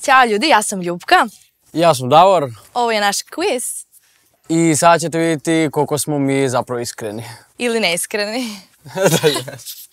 Ćao ljudi, ja sam Ljupka. Ja sam Davor. Ovo je naš quiz. I sad ćete vidjeti koliko smo mi zapravo iskreni. Ili neiskreni. Da, jes.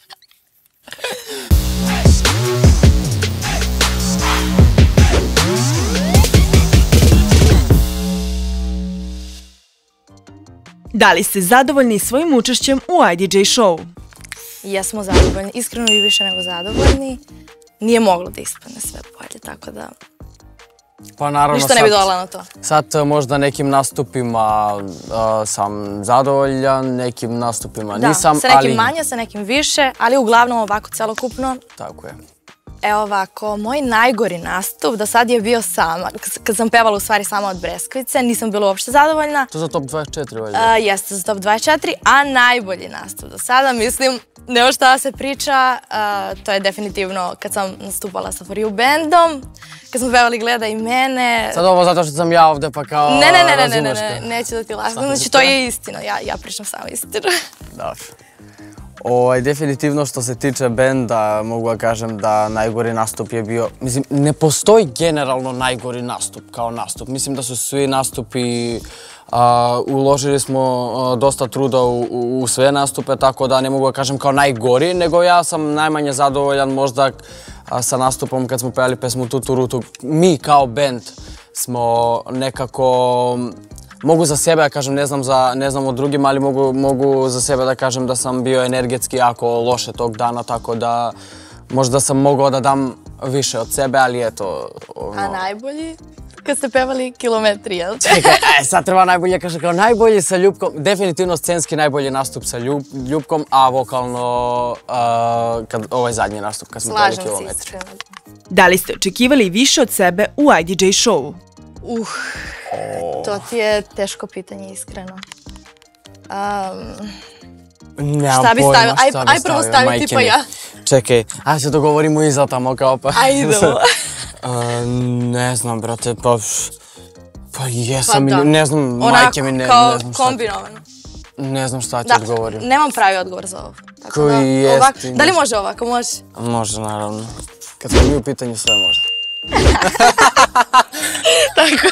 Da li ste zadovoljni svojim učešćem u IDJ show? Jesmo zadovoljni, iskreno i više nego zadovoljni. Nije moglo da ispadne sve bolje, tako da Pa naravno ništa ne bi dodala na to. Sad možda nekim nastupima sam zadovoljan, nekim nastupima nisam, sa nekim manje, sa nekim više, ali uglavnom ovako celokupno. Tako je. Evo ovako, moj najgori nastup do sad je bio sama. Kad sam pevala u stvari sama od Breskvice, nisam bila uopšte zadovoljna. To za top 24 valjda? Jeste za top 24, a najbolji nastup do sada, mislim, nema šta da se priča, to je definitivno kad sam nastupala sa For You bandom, kad smo pevali Gledaj mene. Sad ovo zato što sam ja ovde pa kao razumeš ka? Ne, neću da ti lažem, znači to je istina, ja pričam samo istinu. Dobro. Definitivno što se tiče benda, mogu da kažem da najgori nastup je bio, mislim, ne postoji generalno najgori nastup kao nastup. Mislim da su svi nastupi, uložili smo dosta truda u sve nastupe, tako da ne mogu da kažem kao najgori, nego ja sam najmanje zadovoljan možda sa nastupom kad smo pevali pesmu Tutu Rutu. Mi kao bend smo nekako... Mogu za sebe da kažem, ne znam o drugima, ali mogu za sebe da kažem da sam bio energetski jako loše tog dana, tako da možda sam mogao da dam više od sebe, ali eto... A najbolji? Kad ste pevali Kilometri, jel? Čekaj, sad treba najbolje, kaže kao najbolji sa Ljupkom, definitivno scenski najbolji nastup sa Ljupkom, a vokalno ovaj zadnji nastup kad smo pevali Kilometri. Slažem se iskreno. Da li ste očekivali više od sebe u IDJ show? To ti je teško pitanje, iskreno. Šta bi stavila? Aj prvo stavi ti pa ja. Čekaj, aj se dogovorimo iza tamo kao pa... Aj idemo. Ne znam, brate, pa jesam, ne znam, majke mi ne znam šta. Onako, kao kombinovano. Ne znam šta ti odgovorim. Nemam pravi odgovor za ovo. Koji jeste... Da li može ovako, može? Može, naravno. Kad smo mi u pitanju, sve može. Tako.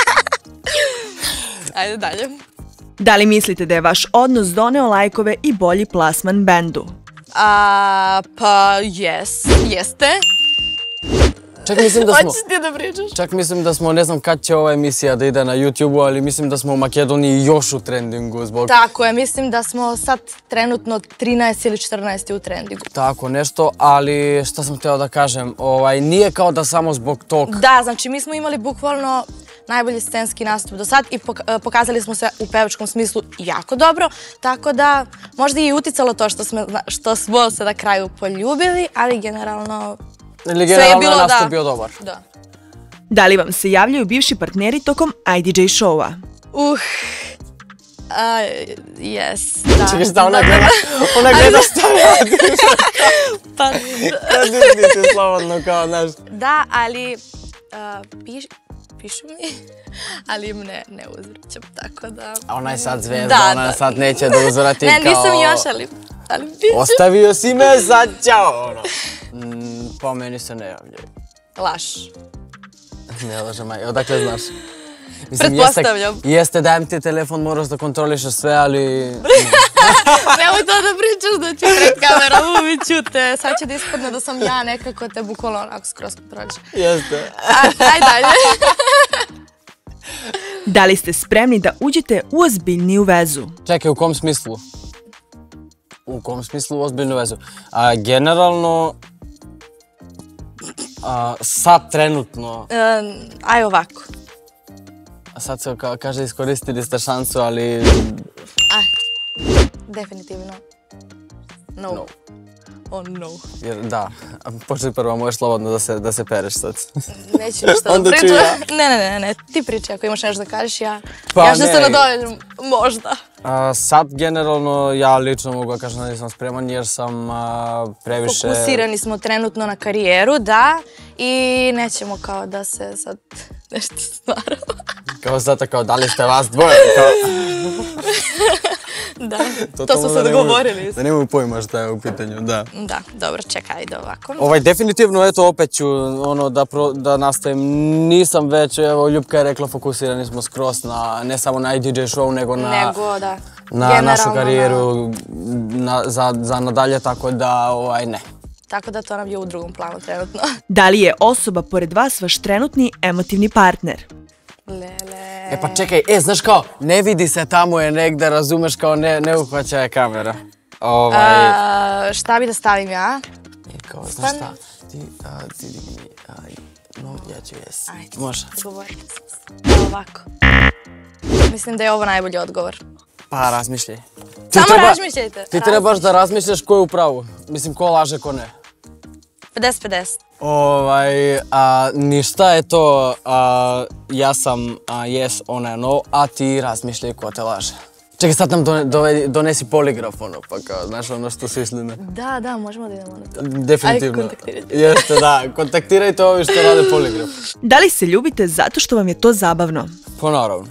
Ajde dalje. Da li mislite da je vaš odnos doneo lajkove i bolji plasman bendu? Pa jeste. Čak mislim da smo... Hoćeš ti da pričaš? Čak mislim da smo, ne znam kad će ova emisija da ide na YouTube-u, ali mislim da smo u Makedoniji još u trendingu zbog... Tako je, mislim da smo sad trenutno 13 ili 14 u trendingu. Tako nešto, ali šta sam hteo da kažem, nije kao da samo zbog tog... Da, znači mi smo imali bukvalno najbolji scenski nastup do sad i pokazali smo se u pevačkom smislu jako dobro, tako da možda je i uticalo to što smo se na kraju poljubili, ali generalno... Ili generalno je nastup bio dobar. Da. Da li vam se javljaju bivši partneri tokom IDJ showa? Jes, da. Čekaj šta, ona gleda šta radiš. Pa... Raditi slobodno kao naš. Da, ali pišu mi, ali im ne uzvraćam, tako da... A ona je sad zvezda, ona sad neće da uzvrati kao... Ne, nisam još, ali pišu. Ostavio si me za ćao, ono. Po meni se ne javljaju. Laž. Ne lažem, odakle znaš? Pretpostavljam. Jeste, dajem ti telefon, moraš da kontrolišeš sve, ali... Nemoj to da pričaš da ću pred kamerom, uviću te. Sad će da ispadne da sam ja nekako te bukvalno onako skroz kontroliš. Jeste. Aj dalje. Da li ste spremni da uđete u ozbiljniju vezu? Čekaj, u kom smislu? U kom smislu u ozbiljnu vezu? Generalno, sad trenutno... Aj ovako. Sad se kaže iskoristili ste šansu, ali... Definitivno. No. Oh no. Jer da, početi prvo, možeš slobodno da se pereš sad. Neću ništa da pričam. Ne, ti pričaj ako imaš nešto da kažeš, ja što se nadoveljam, možda. Sad generalno ja lično mogu da kažem da nisam spreman jer sam previše... Fokusirani smo trenutno na karijeru, da, i nećemo kao da se sad nešto stvaramo. Kao zato kao da li ste vas dvoje, kao... Da, to smo se dogovorili. Da nemaju pojma šta je u pitanju, da. Da, dobro, čekaj, ajde ovako. Definitivno, eto, opet ću da nastavim. Nisam već, evo, Ljupka je rekla, fokusirani smo skroz na, ne samo na IDJ show, nego na našu karijeru za nadalje, tako da, ne. Tako da to nam je u drugom planu trenutno. Da li je osoba pored vas vaš trenutni emotivni partner? Lele. E pa čekaj, znaš kao, ne vidi se, tamo je negde, razumeš, kao ne uhvaća je kamera. Šta bi da stavim ja? Kao, znaš šta, ja ću jesi. Ajde, može. Dogovorite se. Ovako. Mislim da je ovo najbolji odgovor. Pa razmišljaj. Samo razmišljajte. Ti trebaš da razmišljaš ko je u pravu. Mislim, ko laže, ko ne. 50-50. Ništa je to, ja sam yes, ona je no, a ti razmišljaj ko te laže. Čekaj, sad nam donesi poligraf, pa kao, znaš ono što svi slime. Da, možemo da idemo na to. Definitivno. Ajde, kontaktirajte. Jeste, da, kontaktirajte ovi što rade poligraf. Da li se ljubite zato što vam je to zabavno? Pa naravno.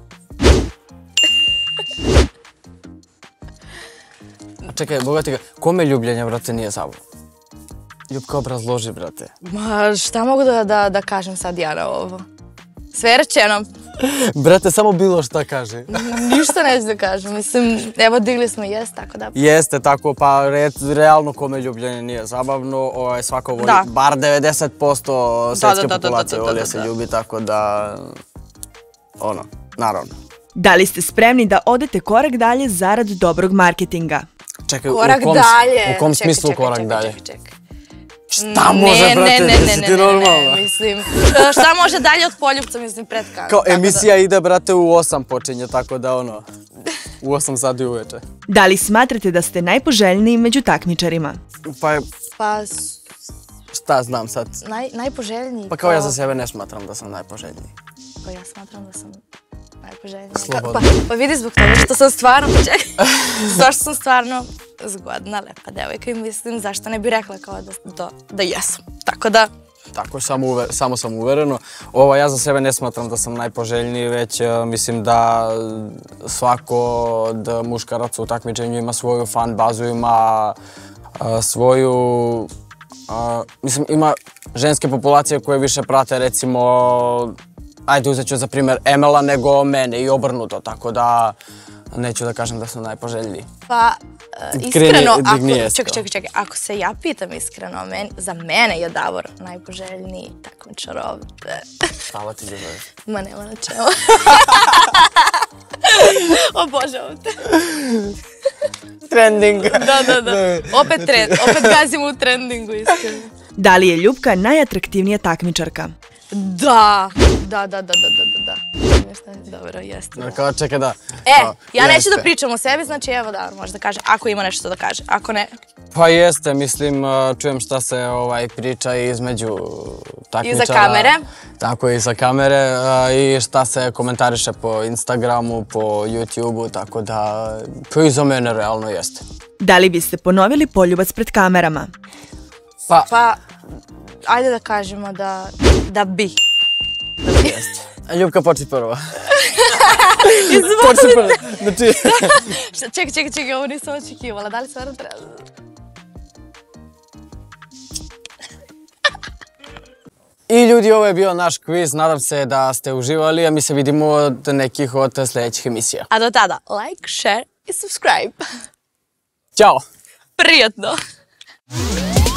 Čekaj, bogati ga, kome ljubljenje, brate, nije zabavno? Ljubka, obrazloži, brate. Ma, šta mogu da kažem sad ja na ovo? Sve je rečeno. Brate, samo bilo šta kaže. Ništa neću da kažem, mislim, evo digli smo jest, tako da... Jeste tako, pa realno kome ljubljenje nije zabavno, svako voli, bar 90% svetske populacije voli se ljubi, tako da, naravno. Da li ste spremni da odete korak dalje zarad dobrog marketinga? Čekaj, u kom smislu korak dalje? Čekaj. Šta može, brate, jesi ti normalna? Mislim, šta može dalje od Poljupca, mislim, pred kamerom. Kao emisija ide, brate, u 8 počinje, tako da u 8 sati uveče. Da li smatrate da ste najpoželjniji među takmičarima? Pa... Šta znam sad? Najpoželjniji? Pa kao ja za sebe ne smatram da sam najpoželjniji. Pa ja smatram da sam najpoželjnija. Slobodno. Pa vidi zbog toga što sam stvarno, zašto sam stvarno zgodna, lepa devojka i mislim zašto ne bi rekla kao da jesam. Tako da... Tako, samo sam uvereno. Ja za sebe ne smatram da sam najpoželjniji, već mislim da svako od muškaraca u takmičenju ima svoju fan bazu, ima svoju... Mislim, ima ženske populacije koje više prate, recimo, ajde uzet ću za primjer Emela nego mene i obrnuto, tako da neću da kažem da sam najpoželjniji. Pa, iskreno, čekaj, ako se ja pitam iskreno, za mene je Davor najpoželjniji takmičar ovdje. Hvala ti, ljubav. Ma nema na čemu. Obožavam te. Trending. Da. Opet gazimo u trendingu, iskreno. Da li je Ljupka najatraktivnija takmičarka? Da. Dobro, jeste. Kao čekaj da... Ja neću da pričam o sebi, znači evo da može da kaže, ako ima nešto da kaže, ako ne... Pa jeste, mislim, čujem šta se priča između takmičara. Iza kamere. Tako, iza kamere i šta se komentariše po Instagramu, po YouTubeu, tako da iza mene realno jeste. Da li biste ponovili poljubac pred kamerama? Pa, ajde da kažemo da bi. Jeste. Ljupka, počni prva. Počni prva. Čekaj, ovo nisam očekivala. Da li stvarno treba? I ljudi, ovo je bio naš kviz. Nadam se da ste uživali, a mi se vidimo od nekih od sljedećih emisija. A do tada, like, share i subscribe. Ćao! Prijatno!